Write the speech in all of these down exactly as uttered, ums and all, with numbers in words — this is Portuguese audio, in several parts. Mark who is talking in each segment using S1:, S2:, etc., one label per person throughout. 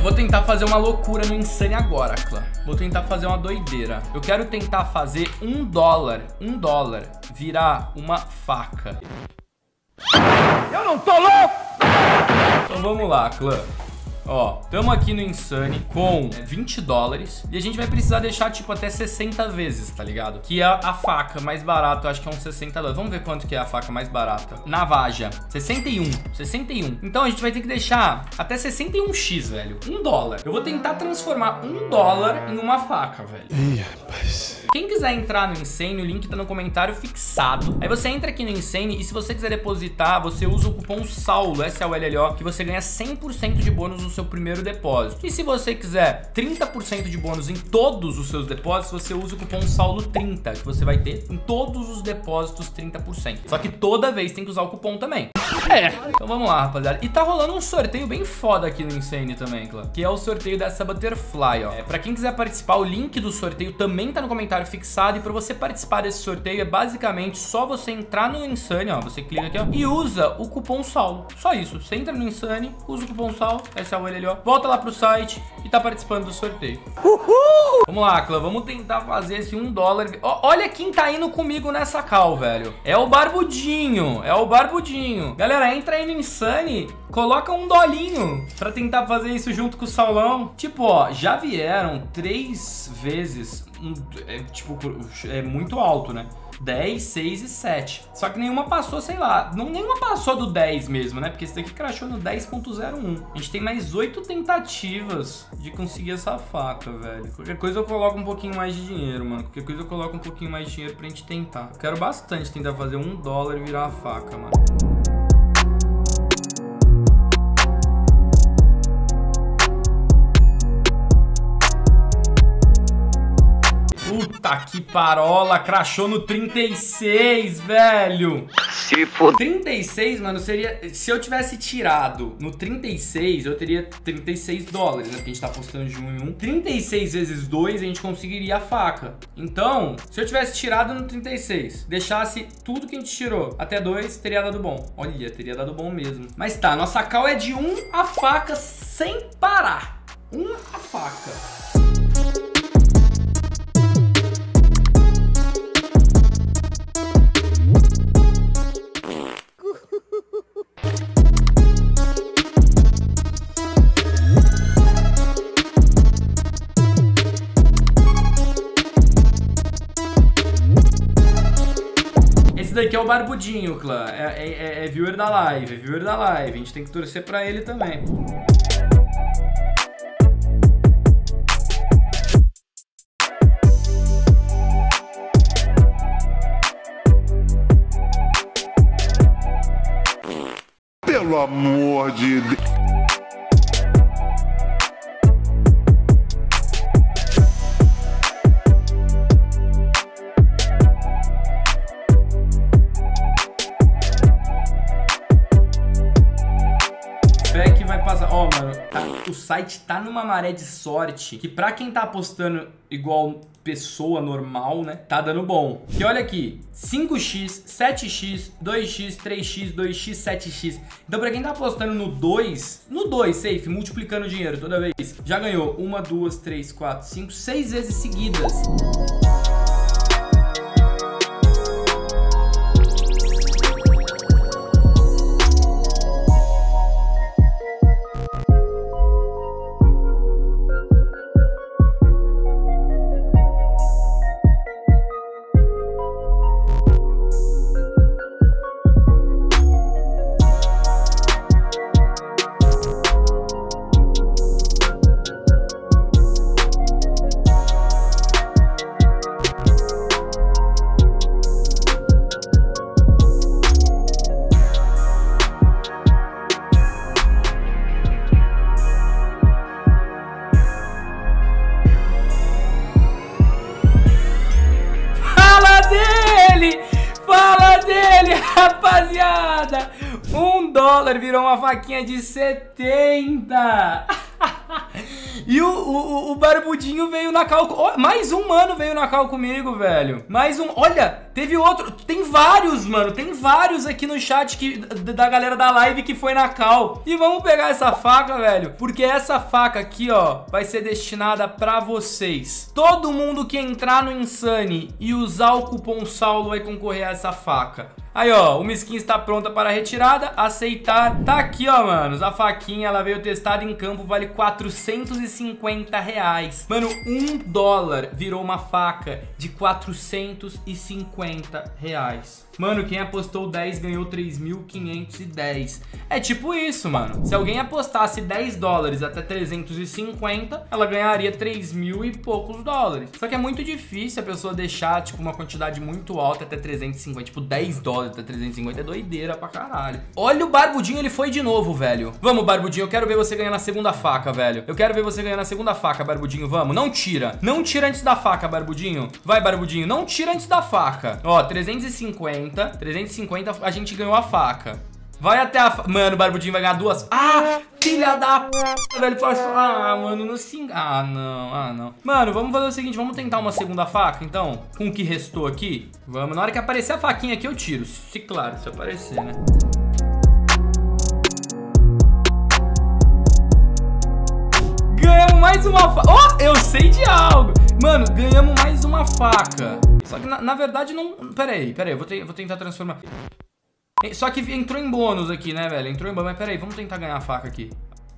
S1: vou tentar fazer uma loucura no Insane agora, clã. Vou tentar fazer uma doideira. Eu quero tentar fazer um dólar, um dólar virar uma faca.
S2: Eu não tô louco!
S1: Então vamos lá, clã. Ó, tamo aqui no Insane com vinte dólares e a gente vai precisar deixar, tipo, até sessenta vezes, tá ligado? Que é a faca mais barata, eu acho que é uns sessenta dólares. Vamos ver quanto que é a faca mais barata. Navaja, sessenta e um, sessenta e um. Então a gente vai ter que deixar até sessenta e um x, velho. Um dólar. Eu vou tentar transformar um dólar em uma faca, velho.
S2: Ih, rapaz.
S1: Quem quiser entrar no Insane, o link tá no comentário fixado. Aí você entra aqui no Insane e se você quiser depositar, você usa o cupom SAULO, S A U L L O, que você ganha cem por cento de bônus no seu primeiro depósito. E se você quiser trinta por cento de bônus em todos os seus depósitos, você usa o cupom SAULO trinta, que você vai ter em todos os depósitos trinta por cento. Só que toda vez tem que usar o cupom também.
S2: É.
S1: Então vamos lá, rapaziada. E tá rolando um sorteio bem foda aqui no Insane também, claro. Que é o sorteio dessa Butterfly, ó. É, pra quem quiser participar, o link do sorteio também tá no comentário fixado. E pra você participar desse sorteio, é basicamente só você entrar no Insane, ó. Você clica aqui, ó, e usa o cupom SAULO. Só isso. Você entra no Insane, usa o cupom SAULO, S A U L L O, volta lá pro site e tá participando do sorteio. Uhul! Vamos lá, clã. Vamos tentar fazer esse um dólar. Ó, olha quem tá indo comigo nessa call, velho. É o Barbudinho. É o Barbudinho. Galera, entra aí no Insane, coloca um dolinho pra tentar fazer isso junto com o Saulão. Tipo, ó, já vieram três vezes, um, é, tipo, é muito alto, né? dez, seis e sete. Só que nenhuma passou, sei lá, não, nenhuma passou do dez mesmo, né? Porque esse daqui crashou no dez ponto zero um. A gente tem mais oito tentativas de conseguir essa faca, velho. Qualquer coisa eu coloco um pouquinho mais de dinheiro, mano. Qualquer coisa eu coloco um pouquinho mais de dinheiro pra gente tentar. Eu quero bastante tentar fazer um dólar e virar uma faca, mano. Puta que parola, crashou no trinta e seis, velho.
S2: Se for
S1: trinta e seis, mano, seria... Se eu tivesse tirado no trinta e seis, eu teria trinta e seis dólares, né? Porque a gente tá postando de um em um. trinta e seis vezes dois, a gente conseguiria a faca. Então, se eu tivesse tirado no trinta e seis, deixasse tudo que a gente tirou até dois, teria dado bom. Olha, teria dado bom mesmo. Mas tá, nossa call é de um a faca sem parar. Um a faca. Esse daqui é o Barbudinho, clã. É, é, é viewer da live, é viewer da live. A gente tem que torcer pra ele também.
S3: Pelo amor de Deus.
S1: Que vai passar. Ó, mano, tá, o site tá numa maré de sorte que pra quem tá apostando igual pessoa normal, né, tá dando bom. Que olha aqui, cinco x, sete x, dois x, três x, dois x, sete x. Então pra quem tá apostando no dois, no dois, safe, multiplicando o dinheiro toda vez, já ganhou uma, duas, três, quatro, cinco, seis vezes seguidas. Rapaziada, um dólar virou uma faquinha de setenta. E o, o, o Barbudinho veio na cal... Oh, mais um mano veio na cal comigo, velho. Mais um... Olha, teve outro... Tem vários, mano. Tem vários aqui no chat que, da galera da live que foi na cal. E vamos pegar essa faca, velho. Porque essa faca aqui, ó, vai ser destinada pra vocês. Todo mundo que entrar no Insane e usar o cupom Saulo vai concorrer a essa faca. Aí, ó, uma skin está pronta para retirada, aceitar. Tá aqui, ó, manos, a faquinha, ela veio testada em campo, vale quatrocentos e cinquenta reais. Mano, um dólar virou uma faca de quatrocentos e cinquenta reais. Mano, quem apostou dez ganhou três mil quinhentos e dez. É tipo isso, mano. Se alguém apostasse dez dólares até trezentos e cinquenta, ela ganharia três mil e poucos dólares. Só que é muito difícil a pessoa deixar, tipo, uma quantidade muito alta até trezentos e cinquenta. Tipo, dez dólares até trezentos e cinquenta é doideira pra caralho. Olha o Barbudinho, ele foi de novo, velho. Vamos, Barbudinho, eu quero ver você ganhar na segunda faca, velho. Eu quero ver você ganhar na segunda faca, Barbudinho, vamos. Não tira. Não tira antes da faca, Barbudinho. Vai, Barbudinho, não tira antes da faca. Ó, trezentos e cinquenta. trezentos e cinquenta, a gente ganhou a faca. Vai até a... Fa... Mano, o Barbudinho vai ganhar duas. Ah, filha da p... velho. Ah, mano, não se... Ah, não, ah, não. Mano, vamos fazer o seguinte, vamos tentar uma segunda faca, então, com o que restou aqui. Vamos, na hora que aparecer a faquinha aqui, eu tiro. Se, claro, se aparecer, né? Ganhamos mais uma faca. Oh, eu sei de algo. Mano, ganhamos mais uma faca. Só que, na, na verdade, não... Pera aí, pera aí, eu vou, te... vou tentar transformar... Só que entrou em bônus aqui, né, velho? Entrou em bônus, mas pera aí, vamos tentar ganhar a faca aqui.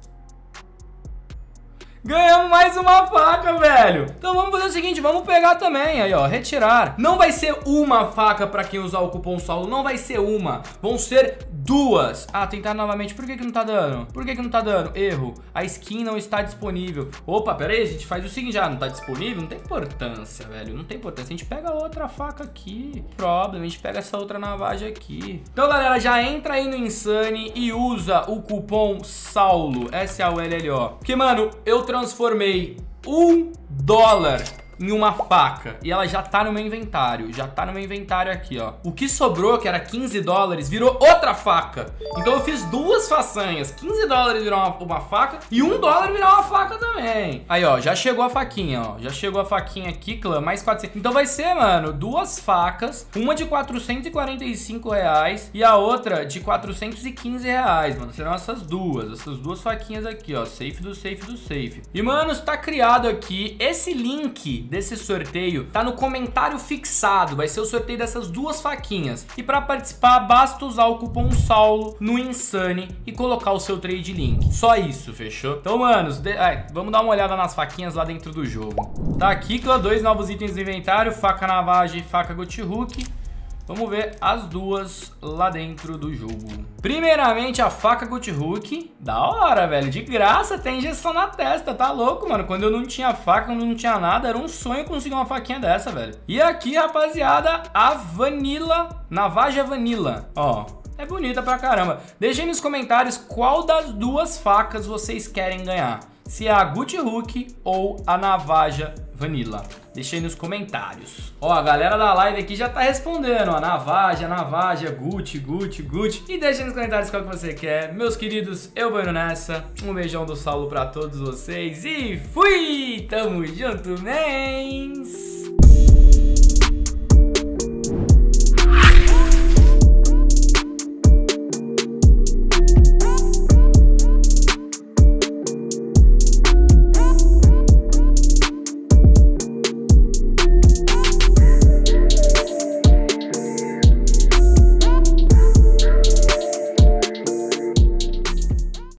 S1: Ganhamos mais uma faca, velho. Então vamos fazer o seguinte, vamos pegar também, aí ó, retirar. Não vai ser uma faca pra quem usar o cupom Saulo, não vai ser uma. Vão ser duas. Ah, tentar novamente, por que que não tá dando? Por que que não tá dando? Erro, a skin não está disponível. Opa, pera aí, a gente faz o seguinte, já não tá disponível? Não tem importância, velho, não tem importância. A gente pega outra faca aqui, problema, a gente pega essa outra navaja aqui. Então, galera, já entra aí no Insane e usa o cupom Saulo, S A U L L O. Porque, mano, eu transformei um dólar em uma faca e ela já tá no meu inventário, já tá no meu inventário aqui, ó. O que sobrou, que era quinze dólares, virou outra faca. Então eu fiz duas façanhas, quinze dólares virou uma, uma faca e um dólar virou uma faca também. Aí, ó, já chegou a faquinha, ó, já chegou a faquinha aqui, clã, mais quatrocentos. Então vai ser, mano, duas facas, uma de quatrocentos e quarenta e cinco reais e a outra de quatrocentos e quinze reais, mano. Serão essas duas, essas duas faquinhas aqui, ó, safe do safe do safe. E, mano, está criado aqui esse link desse sorteio, tá no comentário fixado, vai ser o sorteio dessas duas faquinhas. E pra participar, basta usar o cupom Saulo no Insane e colocar o seu trade link. Só isso, fechou? Então, manos, de... Ai, vamos dar uma olhada nas faquinhas lá dentro do jogo. Tá aqui, clã, dois novos itens do inventário, faca navaja e faca Goathook. Vamos ver as duas lá dentro do jogo. Primeiramente, a faca Goathook. Da hora, velho. De graça, tem injeção na testa. Tá louco, mano. Quando eu não tinha faca, quando eu não tinha nada, era um sonho conseguir uma faquinha dessa, velho. E aqui, rapaziada, a Vanilla. Navaja Vanilla. Ó, é bonita pra caramba. Deixem nos comentários qual das duas facas vocês querem ganhar. Se é a Goathook ou a Navaja Vanilla. Deixa aí nos comentários. Ó, a galera da live aqui já tá respondendo, ó. Navaja, Navaja, Gucci, Gucci, Gucci. E deixa aí nos comentários qual que você quer. Meus queridos, eu vou indo nessa. Um beijão do Saulo pra todos vocês. E fui! Tamo junto, mens!